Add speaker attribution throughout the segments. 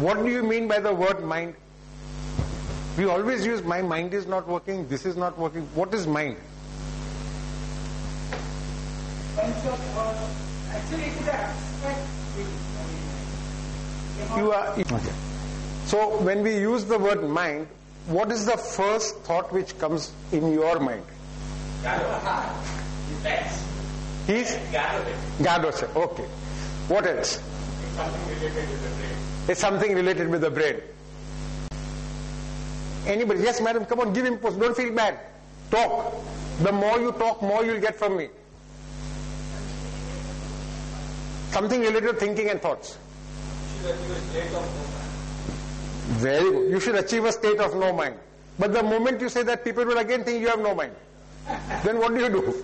Speaker 1: What do you mean by the word mind? We always use my mind is not working, this is not working. What is mind?
Speaker 2: Actually, it is an abstract thing.
Speaker 1: You are okay. So when we use the word mind, what is the first thought which comes in your mind? He's Gadose. Okay. What else? It's something related with the brain. Anybody? Yes, madam. Come on, give input. Don't feel bad. Talk. The more you talk, more you'll get from me. Something related to thinking and thoughts. Very good. You should achieve a state of no mind. But the moment you say that, people will again think you have no mind. Then what do?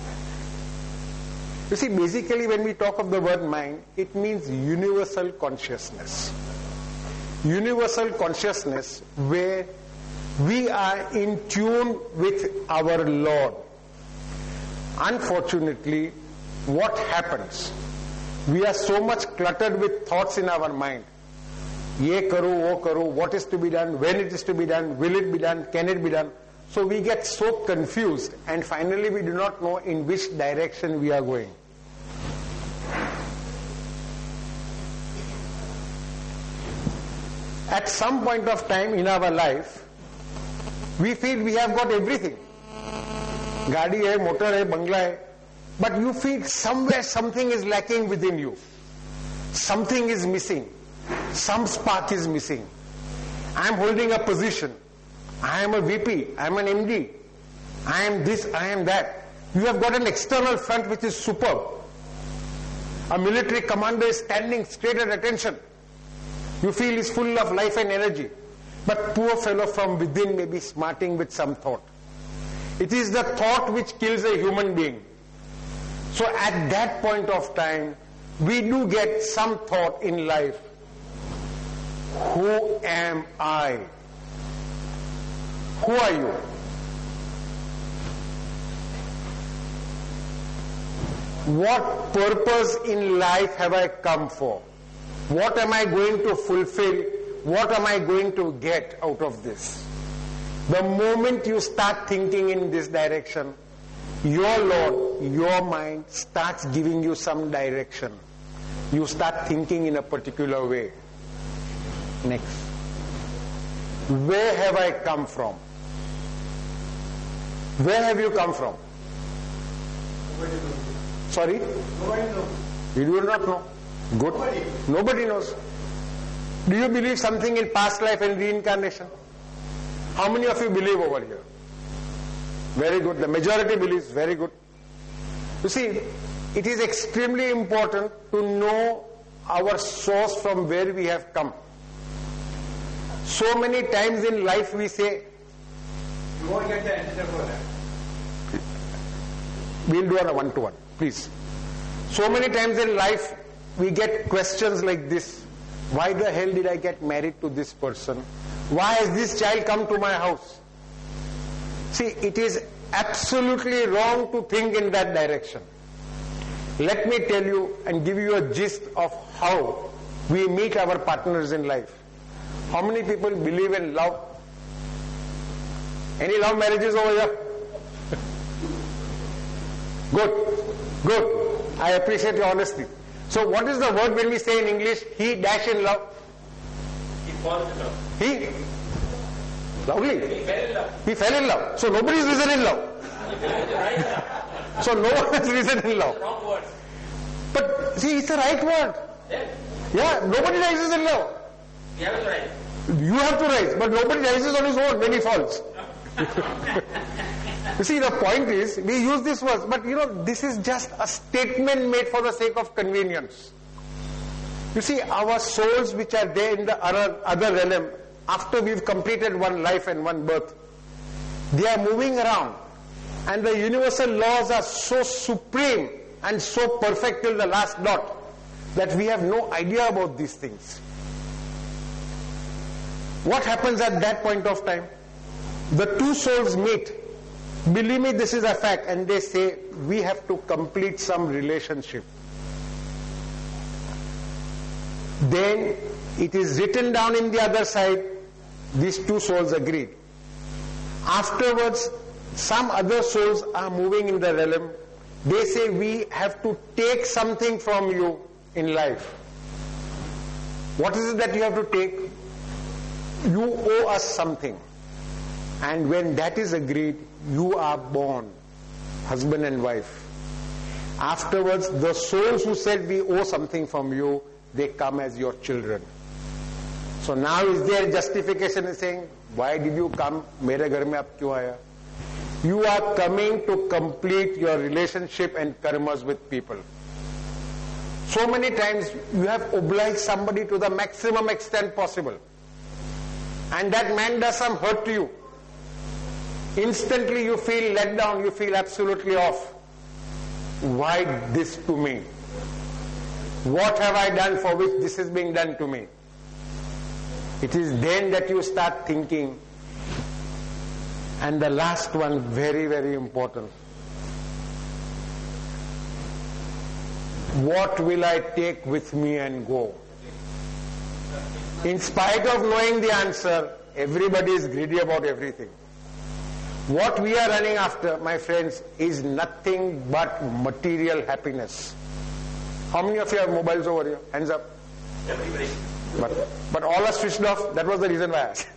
Speaker 1: You see, basically when we talk of the word mind, it means universal consciousness. Universal consciousness where we are in tune with our Lord. Unfortunately, what happens? We are so much cluttered with thoughts in our mind. Ye karu, wo karu, what is to be done, when it is to be done, will it be done, can it be done? So we get so confused and finally we do not know in which direction we are going. At some point of time in our life, we feel we have got everything. Gaadi hai, motor hai, bangla hai. But you feel somewhere something is lacking within you. Something is missing. Some spark is missing. I am holding a position. I am a VP. I am an MD. I am this, I am that. You have got an external front which is superb. A military commander is standing straight at attention. You feel he is full of life and energy. But poor fellow from within may be smarting with some thought. It is the thought which kills a human being. So at that point of time, we do get some thought in life. Who am I? Who are you? What purpose in life have I come for? What am I going to fulfill? What am I going to get out of this? The moment you start thinking in this direction, your Lord, your mind starts giving you some direction. You start thinking in a particular way. Next. Where have I come from? Where have you come from?
Speaker 2: Nobody knows.
Speaker 1: Sorry?
Speaker 2: Nobody knows.
Speaker 1: You do not know. Good. Nobody knows. Do you believe something in past life and reincarnation? How many of you believe over here? Very good. The majority believes. Very good. You see, it is extremely important to know our source from where we have come. So many times in life we say,
Speaker 2: You won't get the answer for that.
Speaker 1: we'll do on a one-to-one, please. So many times in life we get questions like this. Why the hell did I get married to this person? Why has this child come to my house? See, it is absolutely wrong to think in that direction. Let me tell you and give you a gist of how we meet our partners in life. How many people believe in love? Any love marriages over here? Good. Good. I appreciate your honesty. So what is the word when we say in English, he dash in love?
Speaker 2: He falls in love.
Speaker 1: He? Lovely.
Speaker 2: He fell in love.
Speaker 1: He fell in love. So nobody is risen in love. So no one has risen in love.
Speaker 2: Wrong word.
Speaker 1: But see, it's the right word.
Speaker 2: Then,
Speaker 1: Yeah, nobody rises in love.
Speaker 2: you have to write.
Speaker 1: You have to rise, but nobody rises on his own when he falls. You see, the point is, we use this word, but this is just a statement made for the sake of convenience. You see, our souls which are there in the other realm, after we've completed one life and one birth, they are moving around. And the universal laws are so supreme and so perfect till the last dot that we have no idea about these things. What happens at that point of time? The two souls meet. Believe me, this is a fact. And they say, we have to complete some relationship. Then it is written down in the other side, these two souls agreed. Afterwards, some other souls are moving in the realm. They say, we have to take something from you in life. What is it that you have to take? You owe us something. And when that is agreed, you are born, husband and wife. Afterwards, the souls who said we owe something from you, they come as your children. So now is there justification in saying, why did you come? Mere ghar mein aap kyun aaya? You are coming to complete your relationship and karmas with people. So many times you have obliged somebody to the maximum extent possible. And that man does some hurt to you. Instantly you feel let down, you feel absolutely off. Why this to me? What have I done for which this is being done to me? It is then that you start thinking. And the last one, very, very important. What will I take with me and go? In spite of knowing the answer, everybody is greedy about everything. What we are running after, my friends, is nothing but material happiness. How many of you have mobiles over here? Hands up.
Speaker 2: Everybody.
Speaker 1: But all are switched off. That was the reason why I asked.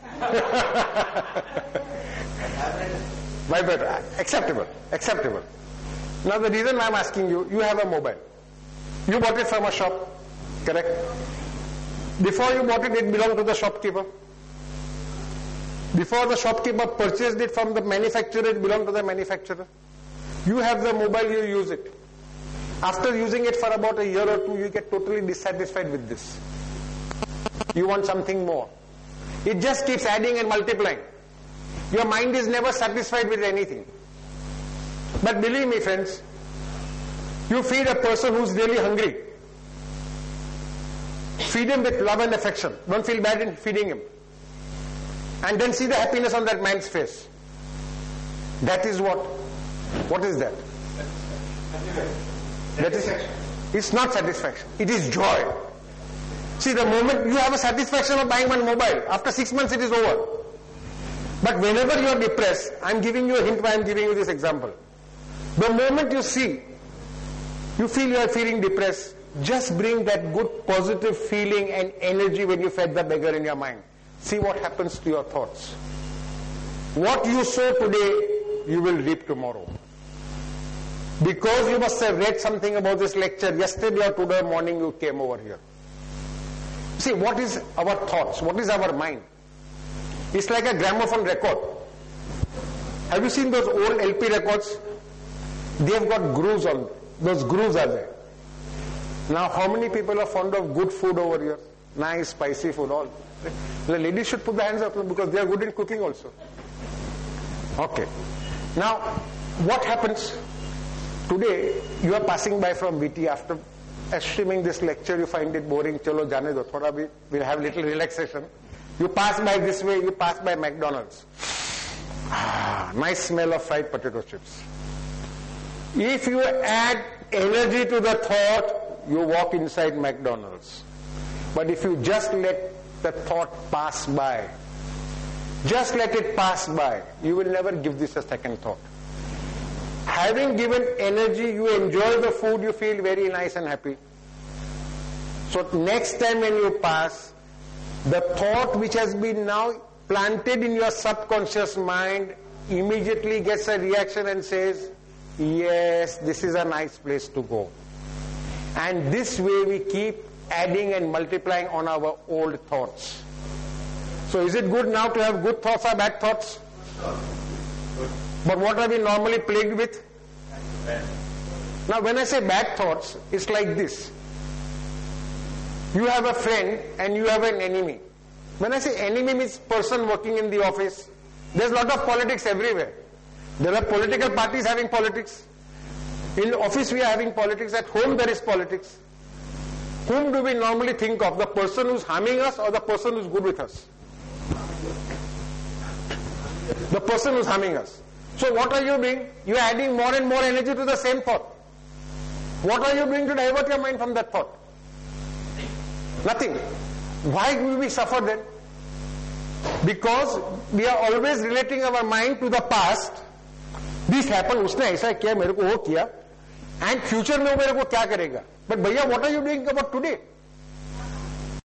Speaker 1: Acceptable. Acceptable. Now the reason why I'm asking you, you have a mobile. You bought it from a shop. Correct? Before you bought it, it belonged to the shopkeeper. Before the shopkeeper purchased it from the manufacturer, it belonged to the manufacturer. You have the mobile, you use it. After using it for about a year or two, you get totally dissatisfied with this. You want something more. It just keeps adding and multiplying. Your mind is never satisfied with anything. But believe me, friends, you feed a person who's really hungry. Feed him with love and affection. Don't feel bad in feeding him. And then see the happiness on that man's face. That is what? What is that? That is, it's not satisfaction. It is joy. See, the moment you have a satisfaction of buying one mobile, after 6 months it is over. But whenever you are depressed, I am giving you a hint why I am giving you this example. The moment you see, you feel you are feeling depressed, just bring that good positive feeling and energy when you fed the beggar in your mind. See what happens to your thoughts. What you sow today, you will reap tomorrow. Because you must have read something about this lecture yesterday or today morning you came over here. See, what is our thoughts? What is our mind? It's like a gramophone record. Have you seen those old LP records? They have got grooves on them. Those grooves are there. Now, how many people are fond of good food over here? Nice, spicy food, all. The ladies should put their hands up because they are good in cooking also. Okay. Now, what happens? Today, you are passing by from BT after streaming this lecture, you find it boring. Chalo, jane do. Thoda bhi, we'll have little relaxation. You pass by this way, you pass by McDonald's. Nice smell of fried potato chips. If you add energy to the thought, you walk inside McDonald's. But if you just let the thought pass by, just let it pass by, you will never give this a second thought. Having given energy, you enjoy the food, you feel very nice and happy. So next time when you pass, the thought which has been now planted in your subconscious mind immediately gets a reaction and says, yes, this is a nice place to go. And this way we keep adding and multiplying on our old thoughts. So is it good now to have good thoughts or bad thoughts? But what are we normally plagued with? Now when I say bad thoughts, it's like this. You have a friend and you have an enemy. When I say enemy means person working in the office, there's a lot of politics everywhere. There are political parties having politics. In the office we are having politics. At home there is politics. Whom do we normally think of? The person who's harming us or the person who's good with us? The person who's harming us. So what are you doing? You are adding more and more energy to the same thought. What are you doing to divert your mind from that thought? Nothing. Why will we suffer then? Because we are always relating our mind to the past. This happened, उसने ऐसा किया, मेरे को वो किया, and future में वो मेरे को क्या करेगा? But भैया, what are you doing about today?